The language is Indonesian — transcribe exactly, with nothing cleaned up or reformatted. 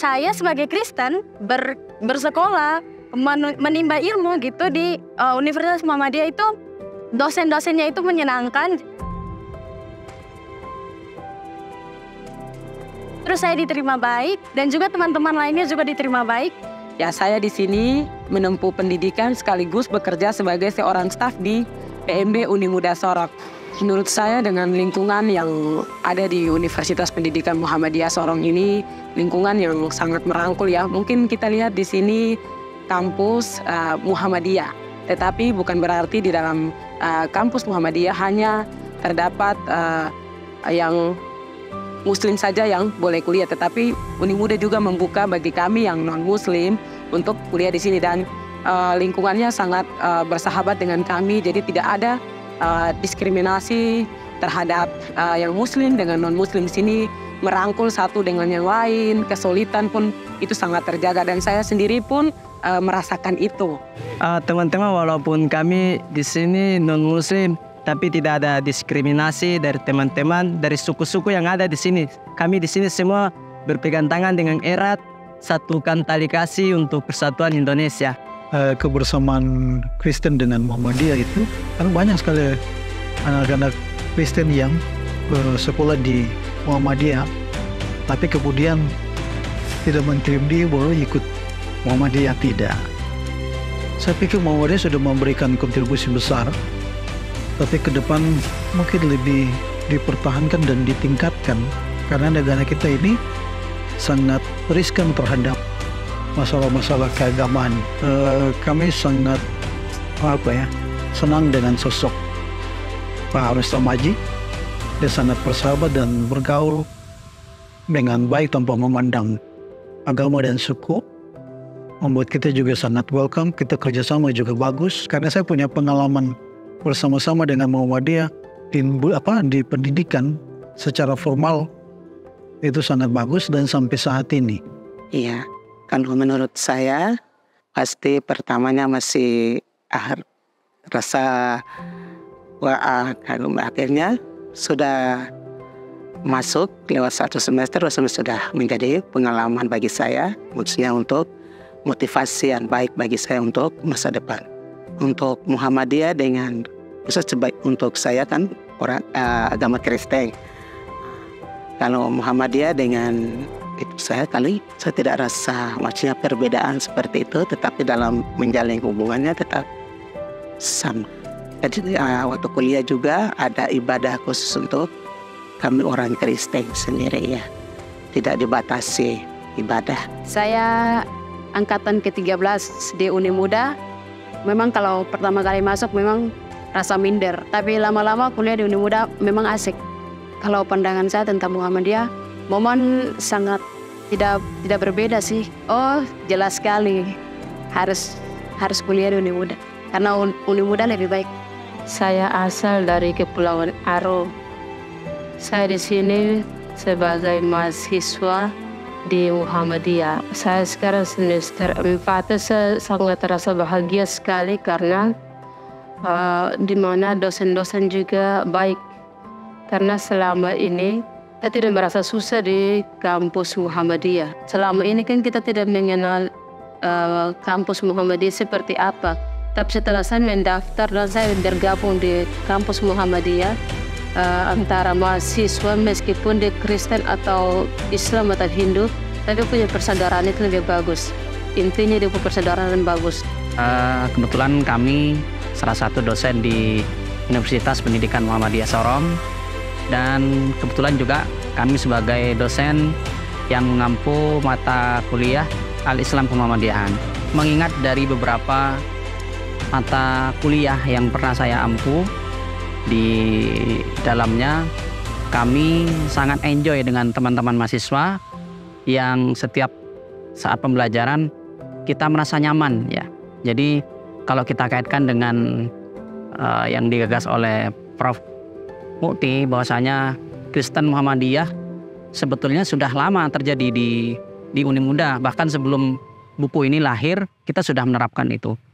saya sebagai Kristen ber, bersekolah men, menimba ilmu gitu di uh, Universitas Muhammadiyah itu, dosen-dosennya itu menyenangkan. Terus saya diterima baik dan juga teman-teman lainnya juga diterima baik. Ya, saya di sini menempuh pendidikan sekaligus bekerja sebagai seorang staf di P M B Unimuda Sorong. Menurut saya dengan lingkungan yang ada di Universitas Pendidikan Muhammadiyah Sorong ini, lingkungan yang sangat merangkul ya. Mungkin kita lihat di sini kampus uh, Muhammadiyah, tetapi bukan berarti di dalam uh, kampus Muhammadiyah hanya terdapat uh, yang Muslim saja yang boleh kuliah, tetapi Unimuda juga membuka bagi kami yang non-Muslim untuk kuliah di sini, dan uh, lingkungannya sangat uh, bersahabat dengan kami, jadi tidak ada uh, diskriminasi terhadap uh, yang Muslim dengan non-Muslim. Di sini merangkul satu dengan yang lain, kesulitan pun itu sangat terjaga, dan saya sendiri pun uh, merasakan itu. Uh, teman-teman, walaupun kami di sini non-Muslim, tapi tidak ada diskriminasi dari teman-teman dari suku-suku yang ada di sini. Kami di sini semua berpegang tangan dengan erat, satukan tali kasih untuk persatuan Indonesia. Uh, kebersamaan Kristen dengan Muhammadiyah itu kan banyak sekali anak-anak Kristen yang bersekolah di Muhammadiyah, tapi kemudian tidak mengirim dia bahwa ikut Muhammadiyah, tidak. Saya pikir Muhammadiyah sudah memberikan kontribusi besar, tapi ke depan mungkin lebih dipertahankan dan ditingkatkan, karena negara kita ini sangat riskan terhadap masalah-masalah keagamaan. E, kami sangat apa ya senang dengan sosok Pak Rustam Haji. Dia sangat bersahabat dan bergaul dengan baik tanpa memandang agama dan suku. Membuat kita juga sangat welcome. Kita kerjasama juga bagus, karena saya punya pengalaman bersama-sama dengan Muhammadiyah di, apa, di pendidikan secara formal itu sangat bagus dan sampai saat ini. Iya, kalau menurut saya pasti pertamanya masih ah, rasa wah, kalau akhirnya sudah masuk lewat satu semester, sudah menjadi pengalaman bagi saya, maksudnya untuk motivasi yang baik bagi saya untuk masa depan. Untuk Muhammadiyah dengan khusus sebaik untuk saya kan orang uh, agama Kristen. Kalau Muhammadiyah dengan itu saya kali saya tidak rasa maksudnya perbedaan seperti itu, tetapi dalam menjalin hubungannya tetap sama. Jadi uh, waktu kuliah juga ada ibadah khusus untuk kami orang Kristen sendiri ya, tidak dibatasi ibadah. Saya angkatan ke tiga belas di Unimuda. Memang kalau pertama kali masuk memang rasa minder, tapi lama-lama kuliah di Unimuda memang asik. Kalau pandangan saya tentang Muhammadiyah, momen sangat tidak tidak berbeda sih. Oh, jelas sekali harus harus kuliah di Unimuda karena Unimuda lebih baik. Saya asal dari Kepulauan Aro. Saya di sini sebagai mahasiswa di Muhammadiyah. Saya sekarang semester empat. Saya sangat terasa bahagia sekali karena uh, di mana dosen-dosen juga baik. Karena selama ini kita tidak merasa susah di kampus Muhammadiyah. Selama ini kan kita tidak mengenal uh, kampus Muhammadiyah seperti apa. Tapi setelah saya mendaftar dan saya bergabung di kampus Muhammadiyah, uh, antara mahasiswa meskipun di Kristen atau Islam atau Hindu, tapi punya persaudaraan itu lebih bagus. Intinya dia punya persaudaraan yang bagus. Uh, kebetulan kami salah satu dosen di Universitas Pendidikan Muhammadiyah Sorong, dan kebetulan juga kami sebagai dosen yang mengampu mata kuliah Al-Islam Kemuhammadiyahan. Mengingat dari beberapa mata kuliah yang pernah saya ampu, di dalamnya kami sangat enjoy dengan teman-teman mahasiswa yang setiap saat pembelajaran kita merasa nyaman ya. Jadi kalau kita kaitkan dengan uh, yang digagas oleh Prof Mukti, bahwasanya Kristen Muhammadiyah sebetulnya sudah lama terjadi di di Unimuda, bahkan sebelum buku ini lahir kita sudah menerapkan itu.